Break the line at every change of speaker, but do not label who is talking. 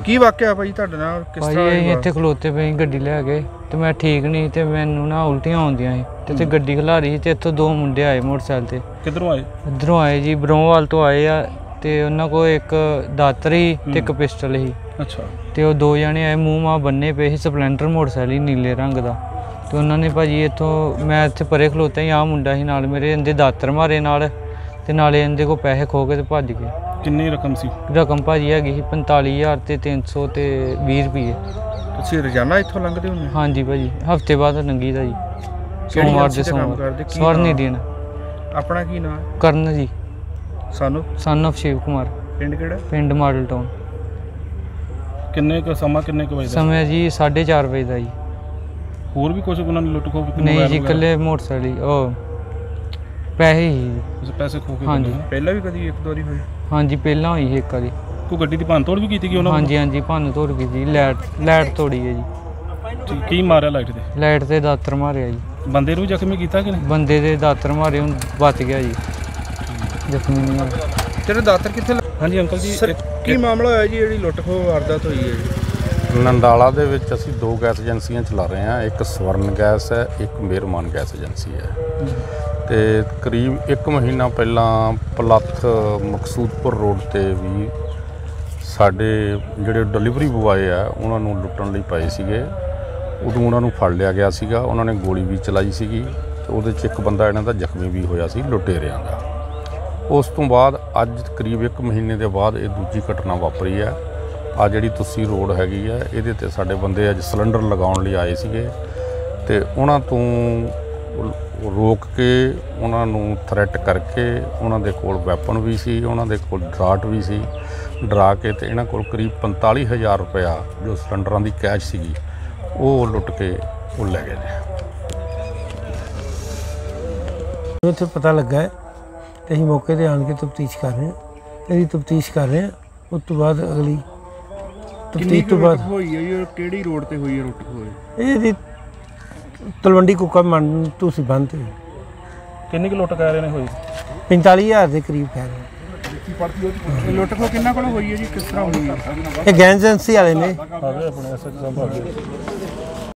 ਕੀ ਵਾਕਿਆ ਭਾਈ ਤੁਹਾਡੇ ਨਾਲ? ਕਿਸ ਤਰ੍ਹਾਂ
ਭਾਈ ਇੱਥੇ ਖਲੋਤੇ ਪਏ ਗੱਡੀ ਲੈ ਕੇ ਤੇ ਮੈਂ ਠੀਕ ਨਹੀਂ ਤੇ ਮੈਨੂੰ ਨਾ ਉਲਟੀਆਂ ਆਉਂਦੀਆਂ ਸੀ ਤੇ ਗੱਡੀ ਖਿਲਾਰੀ ਤੇ ਇੱਥੋਂ ਦੋ ਮੁੰਡੇ ਆਏ ਮੋਟਰਸਾਈਕਲ ਤੇ।
ਕਿੱਧਰੋਂ ਆਏ?
ਇੱਧਰੋਂ ਆਏ ਜੀ, ਬਰੋਵਾਲ ਤੋਂ ਆਏ ਆ ਤੇ ਉਹਨਾਂ ਕੋਲ ਇੱਕ ਦਾਤਰ ਸੀ ਤੇ ਇੱਕ ਪਿਸਟਲ ਸੀ।
ਅੱਛਾ।
ਤੇ ਉਹ ਦੋ ਜਣੇ ਆਏ, ਮੂੰਹ ਮਾਂ ਬੰਨੇ ਪਏ ਸੀ, ਸਪਲੈਂਡਰ ਮੋਟਰਸਾਈਕਲ ਹੀ ਨੀਲੇ ਰੰਗ ਦਾ। ਤੇ ਉਹਨਾਂ ਨੇ ਭਾਜੀ ਇੱਥੋਂ, ਮੈਂ ਇੱਥੇ ਪਰੇ ਖਲੋਤਾ ਸੀ, ਆਹ ਮੁੰਡਾ ਸੀ ਨਾਲ ਮੇਰੇ, ਇਹਦੇ ਦਾਤਰ ਮਾਰੇ ਨਾਲ ਤੇ ਨਾਲੇ ਇਹਦੇ ਕੋਲ ਪੈਸੇ ਖੋ ਕੇ ਤੇ ਭੱਜ ਗਏ।
ਕਿੰਨੀ ਰਕਮ ਸੀ?
ਰਕਮ ਭਾਜੀ ਹੈਗੀ ਸੀ 45,000 ਤੇ 300 ਤੇ 20 ਰੁਪਏ।
ਤੁਸੀਂ ਰੋਜ਼ਾਨਾ ਇੱਥੋਂ ਲੰਘਦੇ ਹੁੰਦੇ?
ਹਾਂਜੀ ਭਾਜੀ, ਹਫਤੇ ਬਾਅਦ ਲੰਘੀ ਦਾ ਜੀ, ਸੋਮਵਾਰ ਦੇ ਸੋਮਵਾਰ। ਸਵਰਨ ਦੀਨ।
ਆਪਣਾ ਕੀ ਨਾਮ?
ਕਰਨ ਜੀ।
Son
of Shiv Kumar.
ਪਿੰਡ ਕਿਹੜਾ?
ਪਿੰਡ ਮਾਡਲ ਟਾਊਨ।
ਕਿੰਨੇ ਕੁ ਸਮਾਂ, ਕਿੰਨੇ ਕੁ ਵਜੇ ਦਾ
ਸਮਾਂ ਜੀ? 4:30 ਵਜੇ ਦਾ ਜੀ।
ਹੋਰ ਵੀ ਕੁਝ ਉਹਨਾਂ ਨੇ ਲੁੱਟ ਖੋਹ ਕੀਤੀ?
ਨਹੀਂ ਜੀ, ਇਕੱਲੇ ਮੋਟਰਸਾਈਕਲ, ਉਹ ਪੈਸੇ ਹੀ।
ਪੈਸੇ ਖੋ ਕੇ?
ਹਾਂਜੀ।
ਪਹਿਲਾਂ ਵੀ ਕਦੀ ਇੱਕ ਦੋ ਵਾਰੀ ਹੋਈ?
ਹਾਂਜੀ, ਪਹਿਲਾਂ ਹੋਈ ਇੱਕ ਵਾਰੀ।
ਕੋਈ ਗੱਡੀ ਦੀ ਭੰਨ ਤੋੜ ਵੀ ਕੀਤੀ ਗਈ ਉਹਨਾਂ?
ਹਾਂਜੀ, ਭੰਨ ਤੋੜ ਕੀਤੀ, ਲਾਈਟ ਤੋੜੀ ਹੈ ਜੀ।
ਕੀ ਮਾਰਿਆ ਲਾਈਟ ਤੇ?
ਲਾਈਟ ਤੇ ਦਾਤਰ ਮਾਰਿਆ ਜੀ।
ਬੰਦੇ ਨੂੰ ਜ਼ਖਮੀ ਕੀਤਾ ਕਿ ਨਹੀਂ?
ਬੰਦੇ ਦੇ ਦਾਤਰ ਮਾਰੇ, ਹੁਣ ਬਚ ਗਿਆ ਜੀ, ਜ਼ਖਮੀ ਨਹੀਂ ਹੋਇਆ।
ਤੇਰੇ ਦਾਤਰ ਕਿੱਥੇ? ਹਾਂਜੀ ਅੰਕਲ ਜੀ, ਕੀ ਮਾਮਲਾ ਹੋਇਆ ਜੀ ਜਿਹੜੀ ਲੁੱਟ ਖੋਹ ਵਾਰਦਾਤ ਹੋਈ ਹੈ ਜੀ?
ਨੰਦਾਲਾ ਦੇ ਵਿੱਚ ਅਸੀਂ ਦੋ ਗੈਸ ਏਜੰਸੀਆਂ ਚਲਾ ਰਹੇ ਹਾਂ, ਇੱਕ ਸਵਰਨ ਗੈਸ ਹੈ, ਇੱਕ ਮਿਹਰਮਾਨ ਗੈਸ ਏਜੰਸੀ ਹੈ। ਤੇ ਕਰੀਬ 1 ਮਹੀਨਾ ਪਹਿਲਾਂ ਪਲੱਥ ਮਕਸੂਦਪੁਰ ਰੋਡ ਤੇ ਵੀ ਸਾਡੇ ਜਿਹੜੇ ਡਿਲੀਵਰੀ ਬੁਆਏ ਆ ਉਹਨਾਂ ਨੂੰ ਲੁੱਟਣ ਲਈ ਪਏ ਸੀਗੇ। ਉਦੋਂ ਉਹਨਾਂ ਨੂੰ ਫੜ ਲਿਆ ਗਿਆ ਸੀਗਾ, ਉਹਨਾਂ ਨੇ ਗੋਲੀ ਵੀ ਚਲਾਈ ਸੀਗੀ ਤੇ ਉਹਦੇ 'ਚ ਇੱਕ ਬੰਦਾ ਇਹਨਾਂ ਦਾ ਜ਼ਖਮੀ ਵੀ ਹੋਇਆ ਸੀ, ਲੁਟੇਰਿਆਂ ਦਾ। ਉਸ ਤੋਂ ਬਾਅਦ ਅੱਜ ਕਰੀਬ 1 ਮਹੀਨੇ ਦੇ ਬਾਅਦ ਇਹ ਦੂਜੀ ਘਟਨਾ ਵਾਪਰੀ ਹੈ। ਆ ਜਿਹੜੀ ਤੁਸੀਂ ਰੋਡ ਹੈਗੀ ਆ, ਇਹਦੇ ਤੇ ਸਾਡੇ ਬੰਦੇ ਅੱਜ ਸਿਲੰਡਰ ਲਗਾਉਣ ਲਈ ਆਏ ਸੀਗੇ ਤੇ ਉਹਨਾਂ ਤੋਂ ਰੋਕ ਕੇ ਉਹਨਾਂ ਨੂੰ ਥ੍ਰੈਟ ਕਰਕੇ, ਉਹਨਾਂ ਦੇ ਕੋਲ ਵੈਪਨ ਵੀ ਸੀ, ਉਹਨਾਂ ਦੇ ਕੋਲ ਡਰਾਟ ਵੀ ਸੀ, ਡਰਾ ਕੇ ਤੇ ਇਹਨਾਂ ਕੋਲ ਕਰੀਬ 45,000 ਰੁਪਇਆ ਜੋ ਸਿਲੰਡਰਾਂ ਦੀ ਕੈਸ਼ ਸੀਗੀ ਉਹ ਲੁੱਟ ਕੇ ਉਹ ਲੈ ਗਏ ਨੇ।
ਉੱਥੇ ਪਤਾ ਲੱਗਾ ਹੈ ਤੇ ਅਸੀਂ ਮੌਕੇ 'ਤੇ ਆਣ ਕੇ ਤਫਤੀਸ਼ ਕਰ ਰਹੇ ਹਾਂ। ਇਹਦੀ ਤਫਤੀਸ਼ ਕਰ ਰਹੇ ਹਾਂ, ਉਸ ਤੋਂ ਬਾਅਦ ਅਗਲੀ ਤਫਤੀਸ਼ ਤੋਂ ਬਾਅਦ
ਹੋਈ ਹੈ ਜੀ। ਕਿਹੜੀ ਰੋਡ ਤੇ ਹੋਈ ਹੈ ਲੁੱਟ ਖੋਹ?
ਇਹਦੀ ਤਲਵੰਡੀ ਕੁੱਕਾ ਮੰਨ ਤੁਸੀਂ ਬੰਦ ਤੇ।
ਕਿੰਨੀ ਕੁ ਲੁੱਟ ਕਹਿ ਰਹੇ ਨੇ ਹੋਈ?
45,000 ਦੇ ਕਰੀਬ ਕਹਿ ਰਹੇ।
ਲੁੱਟ ਖੋਹ ਕਿੰਨਾ ਕੋਲ ਹੋਈ ਹੈ ਜੀ? ਕਿਸ ਤਰ੍ਹਾਂ ਹੋਈ?
ਇਹ ਗੈਸ ਏਜੰਸੀ ਵਾਲੇ ਨੇ।
ਆਪਣੇ ਐਸਐਚ ਸਾਹਿਬ